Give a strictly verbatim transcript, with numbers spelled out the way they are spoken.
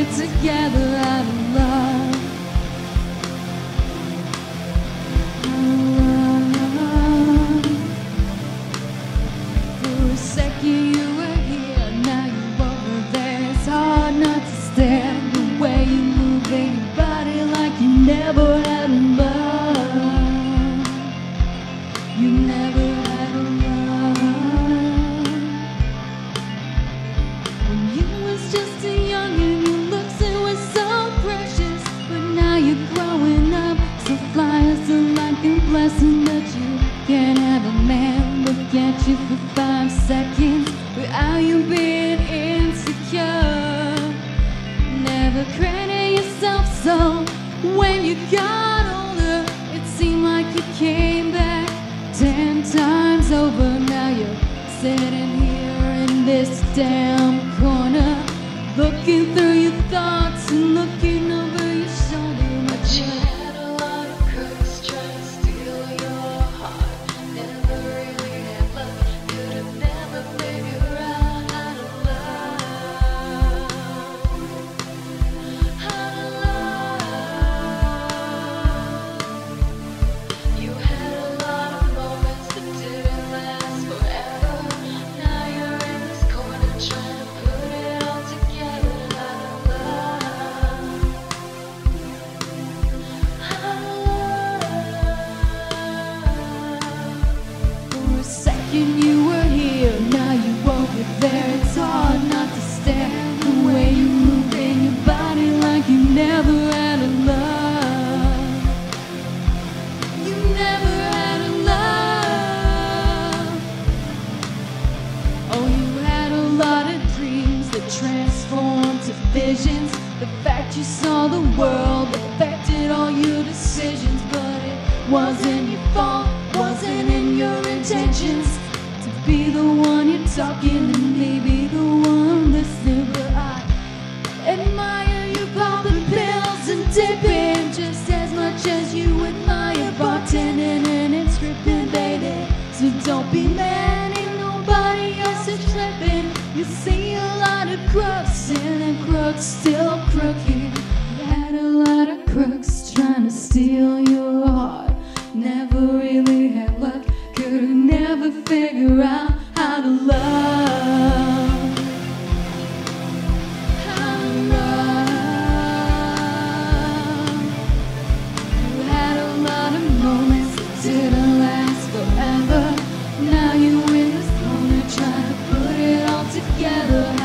it together out of love. For a second you were here, now you're over there. It's hard not to stand the way you move in your body like you never had a love. You never had a love. When you was just a young and your looks it was so precious, but now you're growing up, so fly as a like a blessing that you can't have a man look at you for five seconds without you being insecure. Never credit yourself, so when you got older it seemed like you came back ten times over. Now you're sitting here in this damn corner, looking through your thoughts and looking over your shoulder. But you had a lot of crooks trying to steal your heart. Never really had luck, could have never figured out how to love. How to love. You had a lot of moments that didn't last forever. Now you're in this corner trying to put it all together. How to love. How to love. For a second you were here, now you're over there. It's hard not to stand the way you move in your body like you never had a love. You never had a love. Oh, you had a lot of dreams that transformed to visions. The fact you saw the world affected all your decisions, but it wasn't your fault, wasn't in your intentions to be the one you're talking to me, be the one listening. But I admire you popping pills and dipping just as much as you admire bartending, and it's scripted, baby. So don't be mad, ain't nobody else is tripping. You see a lot of crooks and the crooks still crooked. You had a lot of crooks trying to steal your heart. Never really had luck, could have never figure out how to love. How to love. You had a lot of moments that didn't last forever. Now you're in this corner trying to put it all together.